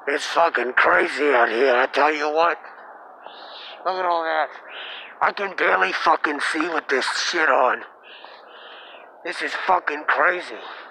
It's fucking crazy out here, I tell you what. Look at all that. I can barely fucking see with this shit on. This is fucking crazy.